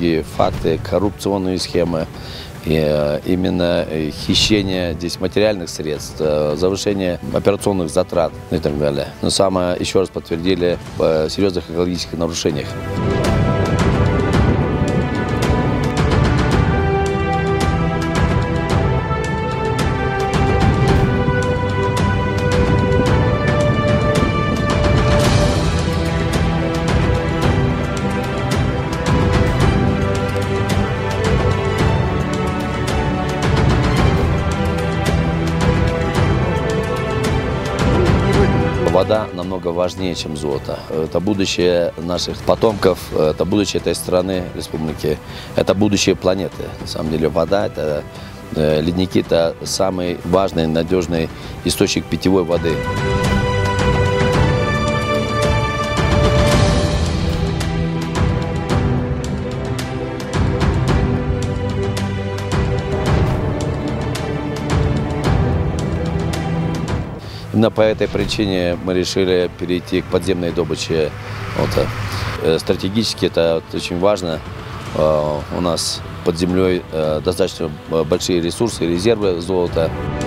многие факты, коррупционные схемы, и именно хищение здесь материальных средств, завышение операционных затрат и так далее. Но самое, еще раз подтвердили, серьезных экологических нарушениях. Вода намного важнее, чем золото. Это будущее наших потомков, это будущее этой страны, республики, это будущее планеты. На самом деле вода, это ледники, это самый важный, надежный источник питьевой воды. Именно по этой причине мы решили перейти к подземной добыче. Стратегически это очень важно. У нас под землей достаточно большие ресурсы, резервы золота.